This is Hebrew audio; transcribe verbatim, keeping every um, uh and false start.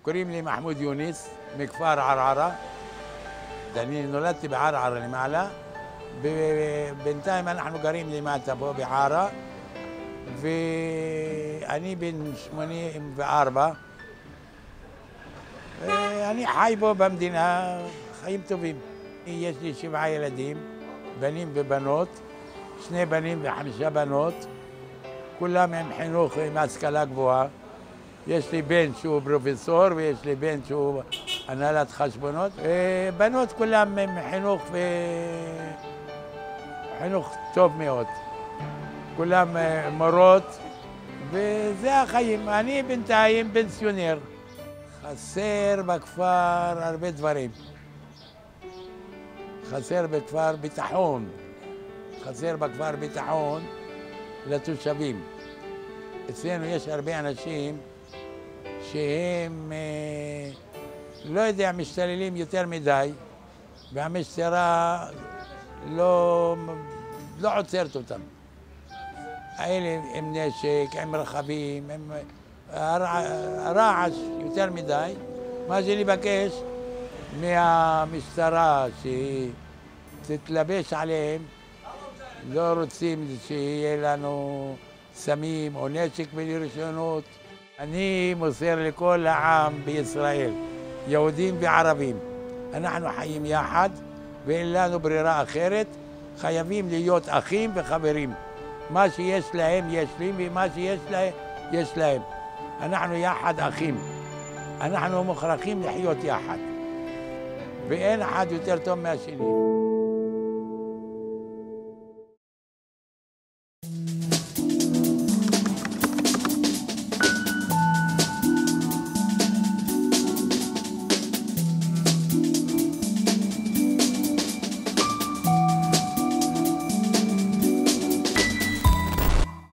קוראים לי מחמוד יונס, מכפר ערערה. אני נולדתי בערערה למעלה. בינתיים אנחנו גרים למטה פה בערה, ואני בן שמונים וארבע. אני חי פה במדינה חיים טובים. יש לי שבעה ילדים, בנים ובנות, שני בנים וחמישה בנות, כולם עם חינוך, עם השכלה גבוהה. יש לי בן שהוא פרופסור ויש לי בן שהוא הנהלת חשבונות. בנות כולם עם חינוך ו... חינוך טוב מאוד. כולם מורות, וזה החיים. אני בינתיים פנסיונר. חסר בכפר הרבה דברים. חסר בכפר ביטחון. חסר בכפר ביטחון לתושבים. אצלנו יש הרבה אנשים שהם, לא יודע, משתוללים יותר מדי, והמשטרה לא, לא עוצרת אותם. האלה עם נשק, עם רכבים, עם הרעש יותר מדי. מה שאני מבקש מהמשטרה שתתלבש עליהם, לא רוצים שיהיה לנו סמים או נשק בלי רישיונות. אני מוסר לכל העם בישראל, יהודים וערבים. אנחנו חיים יחד ואין לנו ברירה אחרת. חייבים להיות אחים וחברים. מה שיש להם יש לי, ומה שיש להם יש להם. אנחנו יחד אחים. אנחנו מוכרחים לחיות יחד. ואין אחד יותר טוב מהשני.